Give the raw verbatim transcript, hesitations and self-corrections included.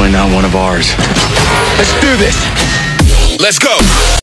definitely not one of ours. Let's do this. Let's go.